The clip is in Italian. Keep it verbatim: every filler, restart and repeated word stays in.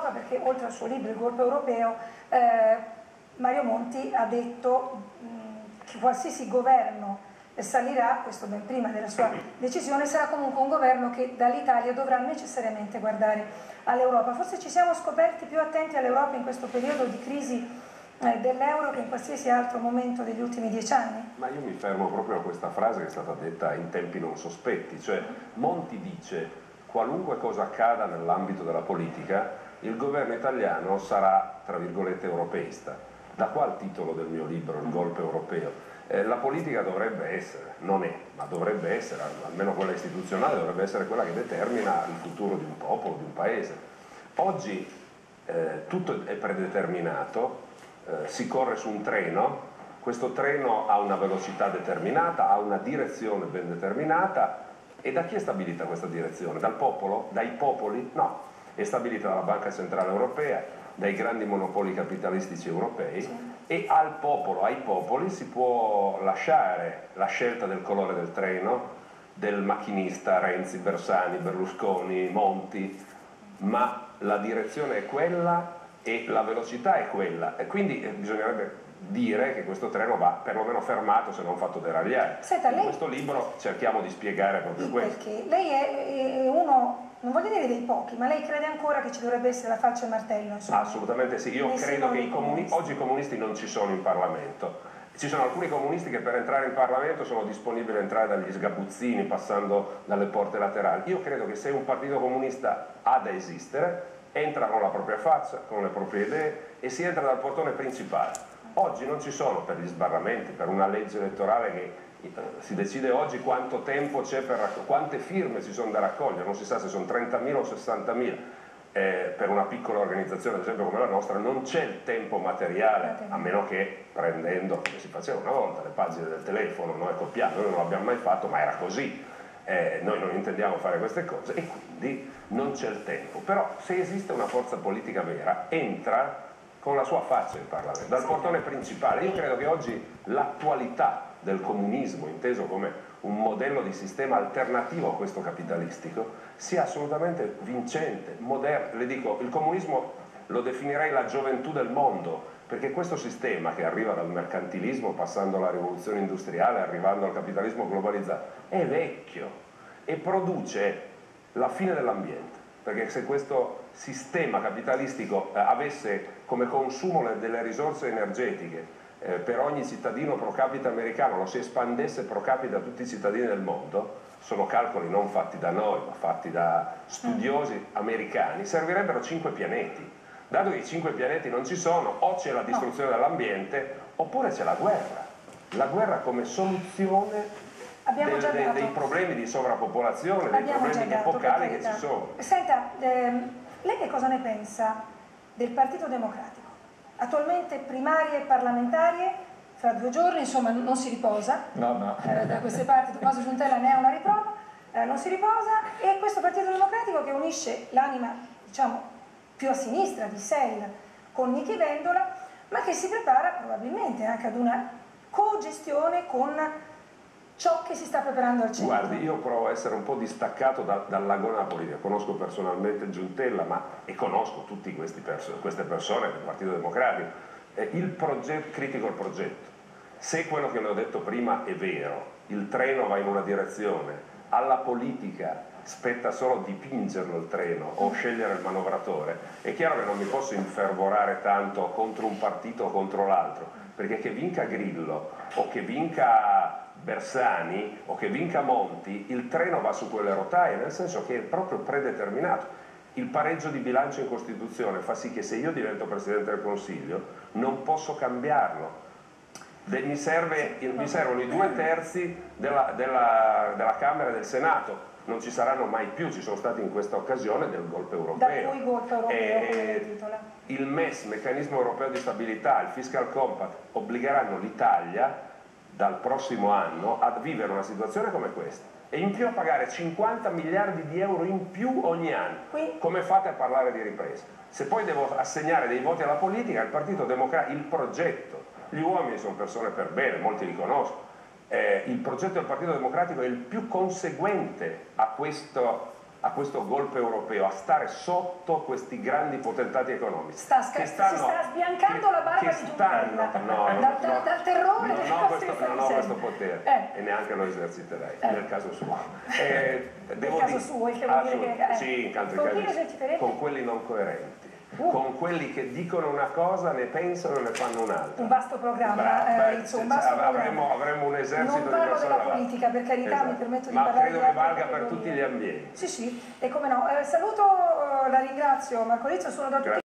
perché oltre al suo libro Il golpe europeo, eh, Mario Monti ha detto mh, che qualsiasi governo salirà, questo ben prima della sua decisione, sarà comunque un governo che dall'Italia dovrà necessariamente guardare all'Europa. Forse ci siamo scoperti più attenti all'Europa in questo periodo di crisi eh, dell'euro che in qualsiasi altro momento degli ultimi dieci anni? Ma io mi fermo proprio a questa frase che è stata detta in tempi non sospetti, cioè Monti dice: qualunque cosa accada nell'ambito della politica, il governo italiano sarà, tra virgolette, europeista. Da qua il titolo del mio libro, Il golpe europeo. Eh, la politica dovrebbe essere, non è, ma dovrebbe essere, almeno quella istituzionale, dovrebbe essere quella che determina il futuro di un popolo, di un paese. Oggi eh, tutto è predeterminato, eh, si corre su un treno, questo treno ha una velocità determinata, ha una direzione ben determinata, e da chi è stabilita questa direzione? Dal popolo? Dai popoli? No, è stabilita dalla Banca Centrale Europea, dai grandi monopoli capitalistici europei, sì. E al popolo, ai popoli si può lasciare la scelta del colore del treno, del macchinista Renzi, Bersani, Berlusconi, Monti, ma la direzione è quella e la velocità è quella, e quindi eh, bisognerebbe dire che questo treno va perlomeno fermato, se non fatto deragliare. Senta, lei... In questo libro cerchiamo di spiegare proprio sì, questo. Perché lei è, è uno, non voglio dire dei pochi, ma lei crede ancora che ci dovrebbe essere la falce e il martello? Insomma. Assolutamente sì, io credo che i comuni... oggi i comunisti non ci sono in Parlamento. Ci sono alcuni comunisti che per entrare in Parlamento sono disponibili a entrare dagli sgabuzzini, passando dalle porte laterali. Io credo che se un partito comunista ha da esistere, entra con la propria faccia, con le proprie idee, e si entra dal portone principale. Oggi non ci sono, per gli sbarramenti, per una legge elettorale che eh, si decide oggi quanto tempo c'è per raccogliere, quante firme ci sono da raccogliere, non si sa se sono trentamila o sessantamila. Eh, per una piccola organizzazione, ad esempio come la nostra, non c'è il tempo materiale, a meno che prendendo, come si faceva una volta, le pagine del telefono, noi copiando, noi non l'abbiamo mai fatto, ma era così. Eh, noi non intendiamo fare queste cose e quindi non c'è il tempo. Però se esiste una forza politica vera, entra con la sua faccia in Parlamento, dal portone principale. Io credo che oggi l'attualità del comunismo, inteso come un modello di sistema alternativo a questo capitalistico, sia assolutamente vincente, moderno. Le dico, il comunismo lo definirei la gioventù del mondo, perché questo sistema che arriva dal mercantilismo, passando alla rivoluzione industriale, arrivando al capitalismo globalizzato, è vecchio e produce la fine dell'ambiente. Perché se questo sistema capitalistico eh, avesse come consumo le, delle risorse energetiche eh, per ogni cittadino pro capite americano, lo si espandesse pro capite a tutti i cittadini del mondo, sono calcoli non fatti da noi ma fatti da studiosi americani, servirebbero cinque pianeti. Dato che i cinque pianeti non ci sono, o c'è la distruzione dell'ambiente oppure c'è la guerra. La guerra come soluzione Del, dei, dei problemi di sovrappopolazione, dei Abbiamo problemi dato, epocali che ci sono. Senta, ehm, lei che cosa ne pensa del Partito Democratico? Attualmente primarie parlamentarie, fra due giorni, insomma non si riposa, no, no. Eh, da queste parti Tommaso Giuntella ne ha una riprova, eh, non si riposa, e questo Partito Democratico che unisce l'anima, diciamo, più a sinistra di S E L con Nichi Vendola, ma che si prepara probabilmente anche ad una co-gestione con ciò che si sta preparando al centro. Guardi, io provo a essere un po' distaccato da, dall'agone politica, conosco personalmente Giuntella ma, e conosco tutte perso queste persone del Partito Democratico. Eh, il progetto, critico il progetto. Se quello che le ho detto prima è vero, il treno va in una direzione, alla politica spetta solo dipingerlo il treno o scegliere il manovratore, è chiaro che non mi posso infervorare tanto contro un partito o contro l'altro, perché che vinca Grillo o che vinca Bersani o che vinca Monti, il treno va su quelle rotaie, nel senso che è proprio predeterminato. Il pareggio di bilancio in Costituzione fa sì che se io divento Presidente del Consiglio non posso cambiarlo. De, mi, serve, mi servono i due terzi della, della, della Camera e del Senato. Non ci saranno mai più, ci sono stati in questa occasione del golpe europeo. Da cui golpe europeo, e, titola. Il M E S, Meccanismo Europeo di Stabilità, il Fiscal Compact obbligheranno l'Italia dal prossimo anno a vivere una situazione come questa e in più a pagare cinquanta miliardi di euro in più ogni anno. Qui. Come fate a parlare di ripresa? Se poi devo assegnare dei voti alla politica, il Partito Democratico, il progetto, gli uomini sono persone per bene, molti li conosco, eh, il progetto del Partito Democratico è il più conseguente a questo a questo golpe europeo, a stare sotto questi grandi potentati economici. Sta sca- stanno, si sta sbiancando che, la barba che di stanno, no, no, dal, no, dal, dal terrore non delle ho cose questo, non ho questo potere eh. e neanche lo eserciterei eh. nel caso suo. Eh, nel caso suo, che vuol dire che... Eh. Sì, in altri con casi, chi eserciterete? con quelli non coerenti. Uh. Con quelli che dicono una cosa, ne pensano e ne fanno un'altra. Un vasto programma, Beh, eh, Rizzo, un vasto avremo, programma. avremo un esercito non di parlo persone della là. politica, per carità, Esatto. mi permetto di ma parlare credo di che altre valga per categorie. tutti gli ambienti. Sì, sì, e come no. Eh, saluto, eh, la ringrazio Marco Rizzo, sono da tutti.